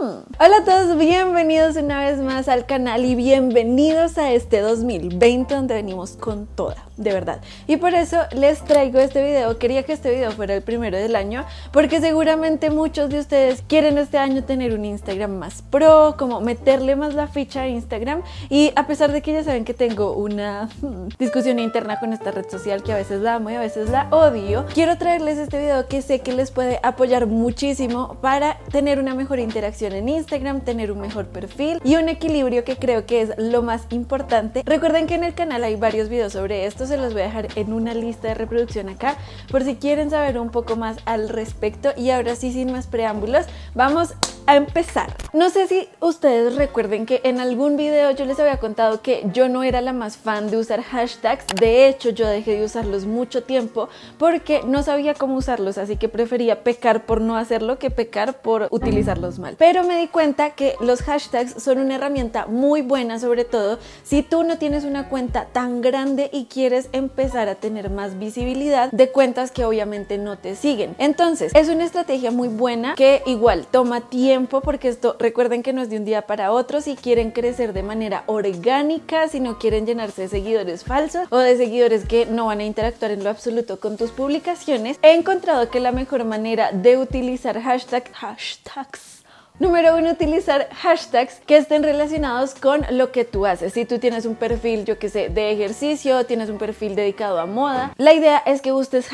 Hola a todos, bienvenidos una vez más al canal y bienvenidos a este 2020 donde venimos con toda, de verdad. Y por eso les traigo este video. Quería que este video fuera el primero del año porque seguramente muchos de ustedes quieren este año tener un Instagram más pro, como meterle más la ficha a Instagram. Y a pesar de que ya saben que tengo una discusión interna con esta red social que a veces la amo y a veces la odio, quiero traerles este video que sé que les puede apoyar muchísimo para tener una mejor interacción en Instagram, tener un mejor perfil y un equilibrio, que creo que es lo más importante. Recuerden que en el canal hay varios videos sobre esto, se los voy a dejar en una lista de reproducción acá por si quieren saber un poco más al respecto. Y ahora sí, sin más preámbulos, vamos a empezar. No sé si ustedes recuerden que en algún video yo les había contado que yo no era la más fan de usar hashtags. De hecho, yo dejé de usarlos mucho tiempo porque no sabía cómo usarlos, así que prefería pecar por no hacerlo que pecar por utilizarlos mal. Pero me di cuenta que los hashtags son una herramienta muy buena, sobre todo si tú no tienes una cuenta tan grande y quieres empezar a tener más visibilidad de cuentas que obviamente no te siguen. Entonces, es una estrategia muy buena que igual toma tiempo, porque esto recuerden que no es de un día para otro. Si quieren crecer de manera orgánica, si no quieren llenarse de seguidores falsos o de seguidores que no van a interactuar en lo absoluto con tus publicaciones, he encontrado que la mejor manera de utilizar hashtags Número 1, utilizar hashtags que estén relacionados con lo que tú haces. Si tú tienes un perfil, yo que sé, de ejercicio, tienes un perfil dedicado a moda, la idea es que busques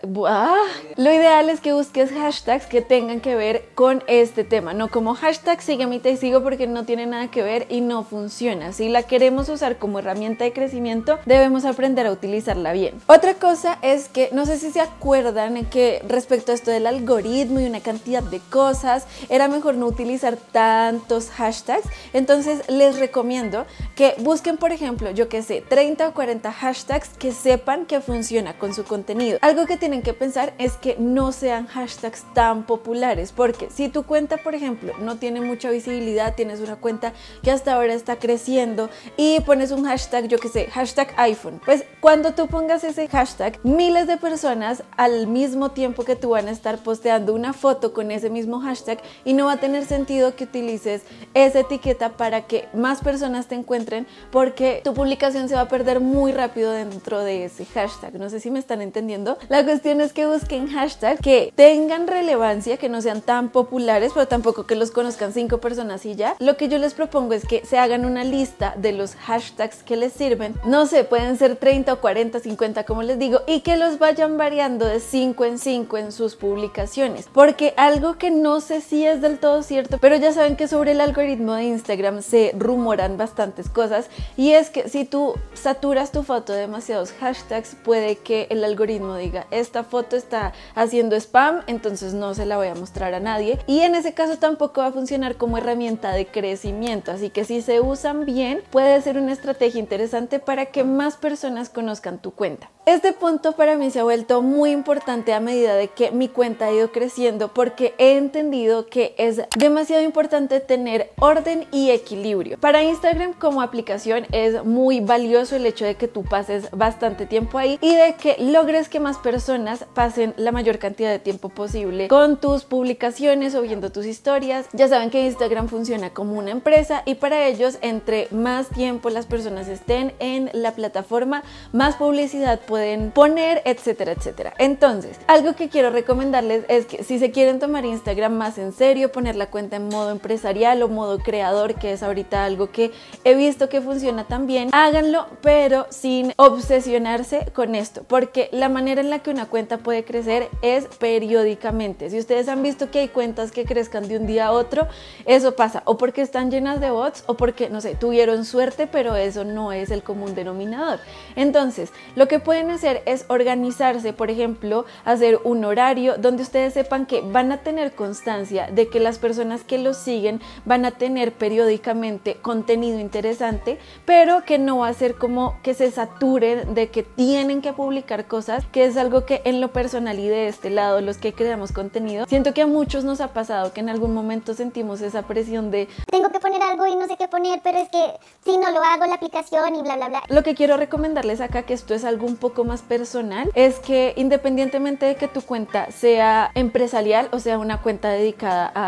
lo ideal es que busques hashtags que tengan que ver con este tema, no como hashtag sígueme y te sigo, porque no tiene nada que ver y no funciona. Si la queremos usar como herramienta de crecimiento, debemos aprender a utilizarla bien. Otra cosa es que, no sé si se acuerdan que respecto a esto del algoritmo y una cantidad de cosas, era mejor no utilizar tantos hashtags. Entonces les recomiendo que busquen, por ejemplo, yo que sé, 30 o 40 hashtags que sepan que funciona con su contenido. Algo que tienen que pensar es que no sean hashtags tan populares, porque si tu cuenta, por ejemplo, no tiene mucha visibilidad, tienes una cuenta que hasta ahora está creciendo y pones un hashtag, yo que sé, hashtag iPhone, pues cuando tú pongas ese hashtag, miles de personas al mismo tiempo que tú van a estar posteando una foto con ese mismo hashtag, y no va a tener sentido que utilices esa etiqueta para que más personas te encuentren, porque tu publicación se va a perder muy rápido dentro de ese hashtag. No sé si me están entendiendo. La cuestión es que busquen hashtags que tengan relevancia, que no sean tan populares, pero tampoco que los conozcan 5 personas y ya. Lo que yo les propongo es que se hagan una lista de los hashtags que les sirven. No sé, pueden ser 30 o 40, 50, como les digo, y que los vayan variando de 5 en 5 en sus publicaciones, porque algo que no sé si es del todo cierto, pero ya saben que sobre el algoritmo de Instagram se rumoran bastantes cosas, y es que si tú saturas tu foto de demasiados hashtags, puede que el algoritmo diga: esta foto está haciendo spam, entonces no se la voy a mostrar a nadie, y en ese caso tampoco va a funcionar como herramienta de crecimiento. Así que si se usan bien, puede ser una estrategia interesante para que más personas conozcan tu cuenta. Este punto para mí se ha vuelto muy importante a medida de que mi cuenta ha ido creciendo, porque he entendido que es demasiado importante tener orden y equilibrio. Para Instagram como aplicación es muy valioso el hecho de que tú pases bastante tiempo ahí y de que logres que más personas pasen la mayor cantidad de tiempo posible con tus publicaciones o viendo tus historias. Ya saben que Instagram funciona como una empresa, y para ellos, entre más tiempo las personas estén en la plataforma, más publicidad pueden poner, etcétera, etcétera. Entonces, algo que quiero recomendarles es que si se quieren tomar Instagram más en serio, poner la cuenta en modo empresarial o modo creador, que es ahorita algo que he visto que funciona también, háganlo, pero sin obsesionarse con esto, porque la manera en la que una cuenta puede crecer es periódicamente. Si ustedes han visto que hay cuentas que crezcan de un día a otro, eso pasa o porque están llenas de bots o porque, no sé, tuvieron suerte, pero eso no es el común denominador. Entonces, lo que pueden hacer es organizarse, por ejemplo, hacer un horario donde ustedes sepan que van a tener constancia de que las personas que los siguen van a tener periódicamente contenido interesante, pero que no va a ser como que se saturen de que tienen que publicar cosas, que es algo que en lo personal y de este lado, los que creamos contenido, siento que a muchos nos ha pasado que en algún momento sentimos esa presión de tengo que poner algo y no sé qué poner, pero es que si no lo hago la aplicación y bla bla bla. Lo que quiero recomendarles acá, que esto es algo un poco más personal, es que independientemente de que tu cuenta sea empresarial o sea una cuenta dedicada a ti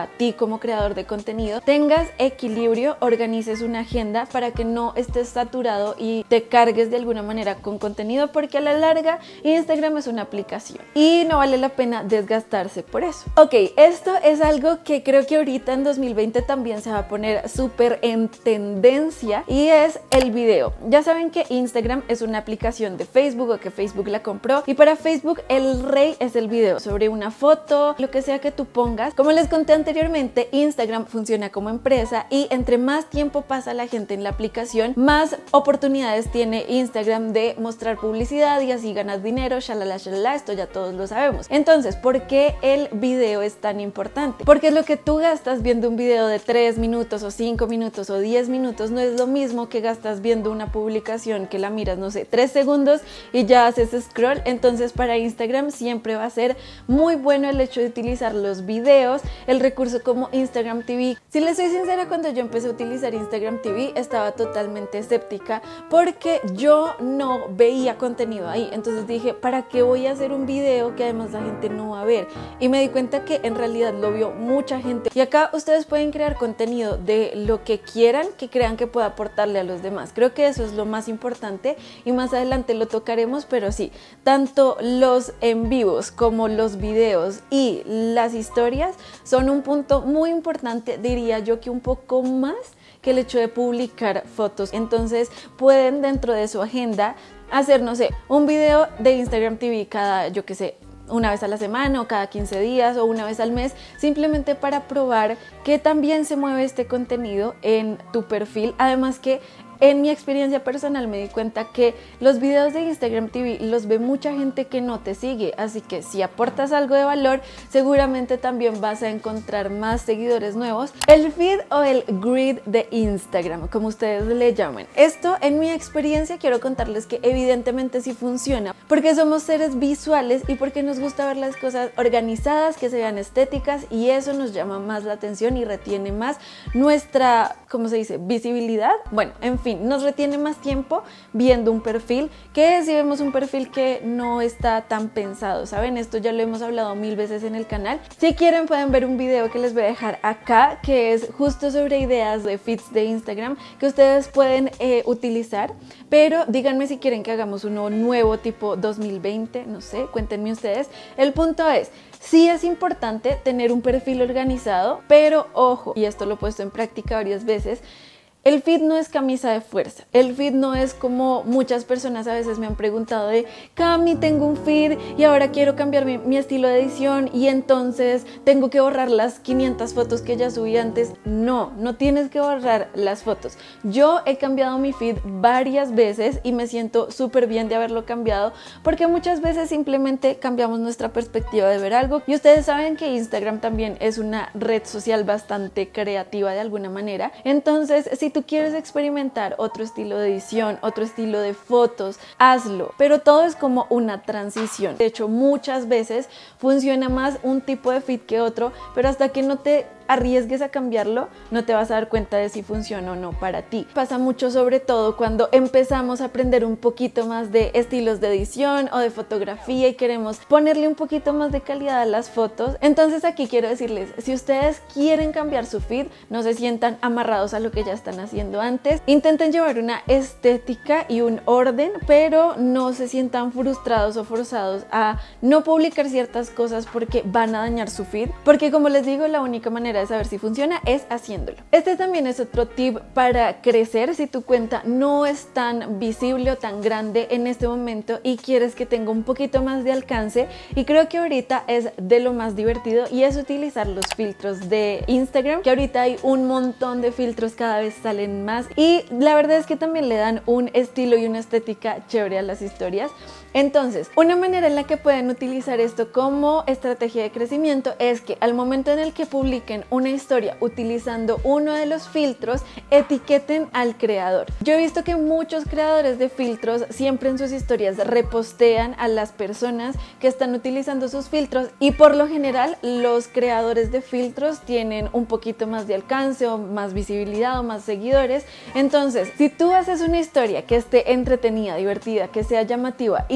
como creador de contenido tengas equilibrio, organices una agenda para que no estés saturado y te cargues de alguna manera con contenido, porque a la larga Instagram es una aplicación y no vale la pena desgastarse por eso. Ok, esto es algo que creo que ahorita en 2020 también se va a poner súper en tendencia y es el video. Ya saben que Instagram es una aplicación de Facebook o que Facebook la compró, y para Facebook el rey es el video, sobre una foto, lo que sea que tú pongas. Como les conté anteriormente, Instagram funciona como empresa y entre más tiempo pasa la gente en la aplicación, más oportunidades tiene Instagram de mostrar publicidad y así ganas dinero, shalala, shalala, esto ya todos lo sabemos. Entonces, ¿por qué el video es tan importante? Porque lo que tú gastas viendo un video de 3 minutos o 5 minutos o 10 minutos no es lo mismo que gastas viendo una publicación que la miras, no sé, 3 segundos y ya haces scroll. Entonces para Instagram siempre va a ser muy bueno el hecho de utilizar los videos, el recurso como Instagram TV. Si les soy sincera, cuando yo empecé a utilizar Instagram TV estaba totalmente escéptica porque yo no veía contenido ahí. Entonces dije, ¿para qué voy a hacer un video que además la gente no va a ver? Y me di cuenta que en realidad lo vio mucha gente. Y acá ustedes pueden crear contenido de lo que quieran, que crean que pueda aportarle a los demás. Creo que eso es lo más importante y más adelante lo tocaremos, pero sí, tanto los en vivos como los videos y las historias son un punto muy importante, diría yo que un poco más que el hecho de publicar fotos. Entonces pueden dentro de su agenda hacer, no sé, un video de Instagram TV cada, yo qué sé, una vez a la semana o cada 15 días o una vez al mes, simplemente para probar que también se mueve este contenido en tu perfil. Además que en mi experiencia personal me di cuenta que los videos de Instagram TV los ve mucha gente que no te sigue, así que si aportas algo de valor, seguramente también vas a encontrar más seguidores nuevos. El feed o el grid de Instagram, como ustedes le llaman. Esto, en mi experiencia, quiero contarles que evidentemente sí funciona, porque somos seres visuales y porque nos gusta ver las cosas organizadas, que se vean estéticas, y eso nos llama más la atención y retiene más nuestra, ¿cómo se dice?, visibilidad. Bueno, en fin, nos retiene más tiempo viendo un perfil que si vemos un perfil que no está tan pensado, ¿saben? Esto ya lo hemos hablado 1000 veces en el canal. Si quieren pueden ver un video que les voy a dejar acá, que es justo sobre ideas de feeds de Instagram que ustedes pueden utilizar, pero díganme si quieren que hagamos uno nuevo tipo 2020, no sé, cuéntenme ustedes. El punto es, sí es importante tener un perfil organizado, pero ojo, y esto lo he puesto en práctica varias veces, el feed no es camisa de fuerza. El feed no es como muchas personas a veces me han preguntado de Cami, tengo un feed y ahora quiero cambiar mi estilo de edición y entonces tengo que borrar las 500 fotos que ya subí antes. No, no tienes que borrar las fotos. Yo he cambiado mi feed varias veces y me siento súper bien de haberlo cambiado, porque muchas veces simplemente cambiamos nuestra perspectiva de ver algo, y ustedes saben que Instagram también es una red social bastante creativa de alguna manera. Entonces, si tú quieres experimentar otro estilo de edición, otro estilo de fotos, hazlo, pero todo es como una transición. De hecho, muchas veces funciona más un tipo de feed que otro, pero hasta que no te arriesgues a cambiarlo, no te vas a dar cuenta de si funciona o no para ti. Pasa mucho sobre todo cuando empezamos a aprender un poquito más de estilos de edición o de fotografía y queremos ponerle un poquito más de calidad a las fotos. Entonces aquí quiero decirles, si ustedes quieren cambiar su feed, no se sientan amarrados a lo que ya están haciendo antes. Intenten llevar una estética y un orden, pero no se sientan frustrados o forzados a no publicar ciertas cosas porque van a dañar su feed, porque como les digo, la única manera de saber si funciona es haciéndolo. Este también es otro tip para crecer. Si tu cuenta no es tan visible o tan grande en este momento y quieres que tenga un poquito más de alcance, y creo que ahorita es de lo más divertido, y es utilizar los filtros de Instagram, que ahorita hay un montón de filtros, cada vez salen más, y la verdad es que también le dan un estilo y una estética chévere a las historias. Entonces, una manera en la que pueden utilizar esto como estrategia de crecimiento es que al momento en el que publiquen una historia utilizando uno de los filtros, etiqueten al creador. Yo he visto que muchos creadores de filtros siempre en sus historias repostean a las personas que están utilizando sus filtros, y por lo general los creadores de filtros tienen un poquito más de alcance o más visibilidad o más seguidores. Entonces, si tú haces una historia que esté entretenida, divertida, que sea llamativa y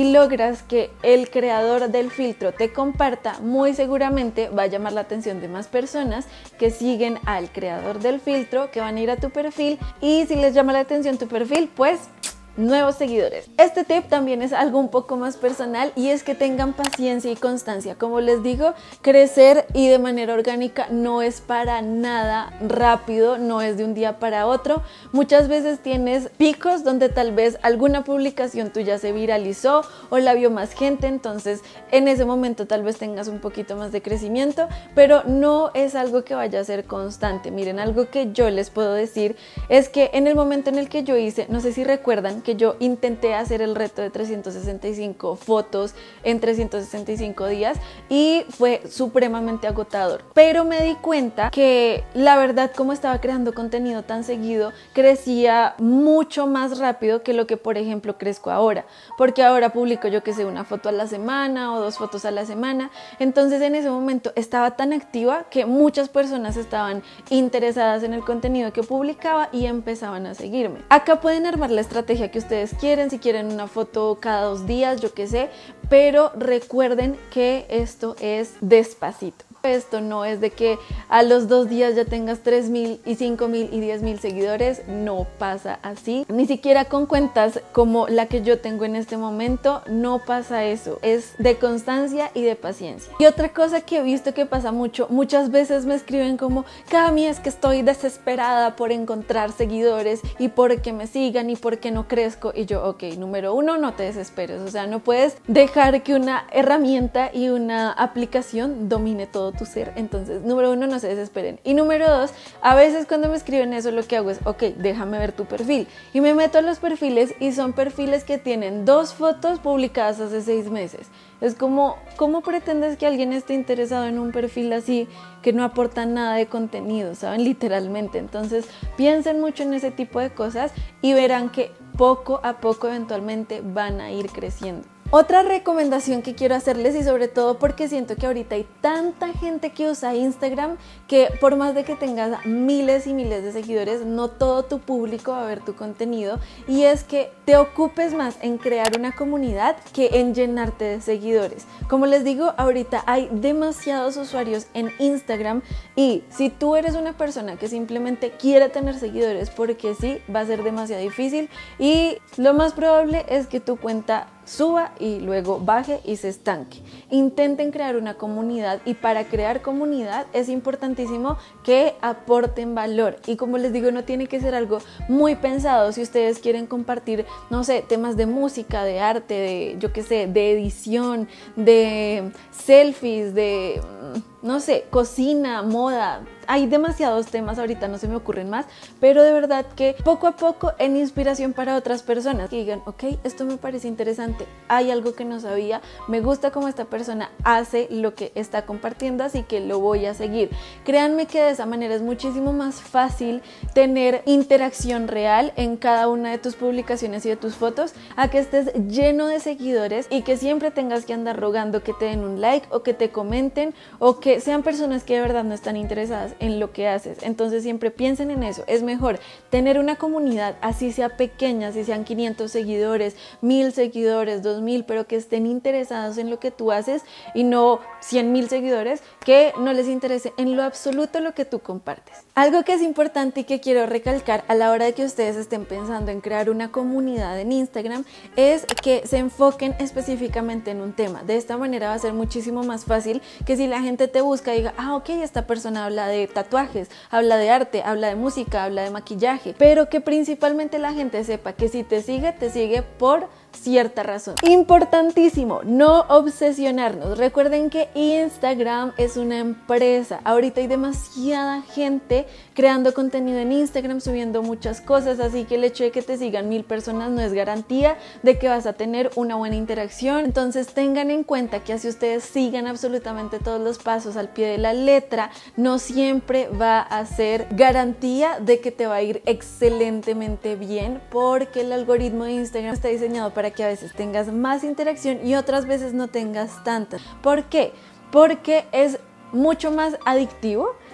y logras que el creador del filtro te comparta, muy seguramente va a llamar la atención de más personas que siguen al creador del filtro, que van a ir a tu perfil, y si les llama la atención tu perfil, pues nuevos seguidores. Este tip también es algo un poco más personal y es que tengan paciencia y constancia. Como les digo, crecer y de manera orgánica no es para nada rápido, no es de un día para otro. Muchas veces tienes picos donde tal vez alguna publicación tuya se viralizó o la vio más gente, entonces en ese momento tal vez tengas un poquito más de crecimiento, pero no es algo que vaya a ser constante. Miren, algo que yo les puedo decir es que en el momento en el que yo hice, no sé si recuerdan, que yo intenté hacer el reto de 365 fotos en 365 días y fue supremamente agotador, pero me di cuenta que la verdad, como estaba creando contenido tan seguido, crecía mucho más rápido que lo que por ejemplo crezco ahora, porque ahora publico, yo que sé, una foto a la semana o 2 fotos a la semana. Entonces en ese momento estaba tan activa que muchas personas estaban interesadas en el contenido que publicaba y empezaban a seguirme. Acá pueden armar la estrategia que ustedes quieren, si quieren una foto cada 2 días, yo qué sé, pero recuerden que esto es despacito. Esto no es de que a los 2 días ya tengas 3.000 y 5.000 y 10.000 seguidores, no pasa así. Ni siquiera con cuentas como la que yo tengo en este momento, no pasa eso. Es de constancia y de paciencia. Y otra cosa que he visto que pasa mucho, muchas veces me escriben como: Cami, es que estoy desesperada por encontrar seguidores y por que me sigan y por que no crezco. Y yo, ok, número 1, no te desesperes. O sea, no puedes dejar que una herramienta y una aplicación domine todo tu ser. Entonces, número 1, no se desesperen. Y número 2, a veces cuando me escriben eso, lo que hago es: ok, déjame ver tu perfil, y me meto a los perfiles y son perfiles que tienen 2 fotos publicadas hace 6 meses. Es como, ¿cómo pretendes que alguien esté interesado en un perfil así que no aporta nada de contenido? ¿Saben? Literalmente. Entonces, piensen mucho en ese tipo de cosas y verán que poco a poco eventualmente van a ir creciendo. Otra recomendación que quiero hacerles, y sobre todo porque siento que ahorita hay tanta gente que usa Instagram que por más de que tengas miles y miles de seguidores, no todo tu público va a ver tu contenido, y es que te ocupes más en crear una comunidad que en llenarte de seguidores. Como les digo, ahorita hay demasiados usuarios en Instagram y si tú eres una persona que simplemente quiere tener seguidores porque sí, va a ser demasiado difícil y lo más probable es que tu cuenta suba y luego baje y se estanque. Intenten crear una comunidad, y para crear comunidad es importantísimo que aporten valor, y como les digo, no tiene que ser algo muy pensado. Si ustedes quieren compartir, no sé, temas de música, de arte, de yo qué sé, de edición, de selfies, de no sé, cocina, moda, hay demasiados temas, ahorita no se me ocurren más, pero de verdad que poco a poco en inspiración para otras personas que digan: ok, esto me parece interesante, hay algo que no sabía, me gusta cómo esta persona hace lo que está compartiendo, así que lo voy a seguir. Créanme que de esa manera es muchísimo más fácil tener interacción real en cada una de tus publicaciones y de tus fotos, a que estés lleno de seguidores y que siempre tengas que andar rogando que te den un like o que te comenten, o que sean personas que de verdad no están interesadas en lo que haces. Entonces siempre piensen en eso. Es mejor tener una comunidad, así sea pequeña, así sean 500 seguidores, 1000 seguidores, 2000, pero que estén interesados en lo que tú haces, y no 100.000 seguidores que no les interese en lo absoluto lo que tú compartes. Algo que es importante y que quiero recalcar a la hora de que ustedes estén pensando en crear una comunidad en Instagram es que se enfoquen específicamente en un tema. De esta manera va a ser muchísimo más fácil que si la gente te busca y diga: ah, ok, esta persona habla de tatuajes, habla de arte, habla de música, habla de maquillaje, pero que principalmente la gente sepa que si te sigue por cierta razón. Importantísimo, no obsesionarnos. Recuerden que Instagram es una empresa. Ahorita hay demasiada gente creando contenido en Instagram, subiendo muchas cosas, así que el hecho de que te sigan 1000 personas no es garantía de que vas a tener una buena interacción. Entonces tengan en cuenta que así ustedes sigan absolutamente todos los pasos al pie de la letra, no siempre va a ser garantía de que te va a ir excelentemente bien, porque el algoritmo de Instagram está diseñado para que a veces tengas más interacción y otras veces no tengas tanta. ¿Por qué? Porque es mucho más adictivo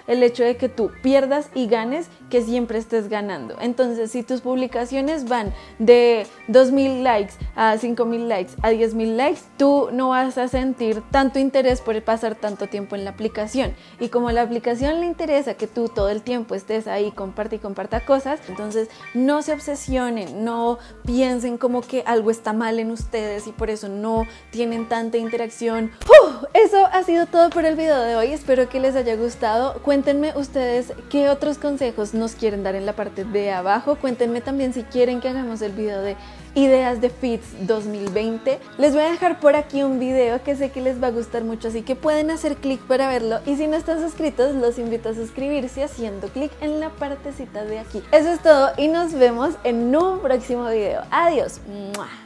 el hecho de que tú pierdas y ganes, que siempre estés ganando. Entonces, si tus publicaciones van de 2.000 likes a 5.000 likes a 10.000 likes, tú no vas a sentir tanto interés por pasar tanto tiempo en la aplicación. Y como a la aplicación le interesa que tú todo el tiempo estés ahí, comparte y comparta cosas, entonces no se obsesionen, no piensen como que algo está mal en ustedes y por eso no tienen tanta interacción. Eso ha sido todo por el video de hoy, espero que les haya gustado. Cuéntenme ustedes qué otros consejos nos quieren dar en la parte de abajo. Cuéntenme también si quieren que hagamos el video de ideas de feeds 2020. Les voy a dejar por aquí un video que sé que les va a gustar mucho, así que pueden hacer clic para verlo, y si no están suscritos los invito a suscribirse haciendo clic en la partecita de aquí. Eso es todo y nos vemos en un próximo video. Adiós. ¡Mua!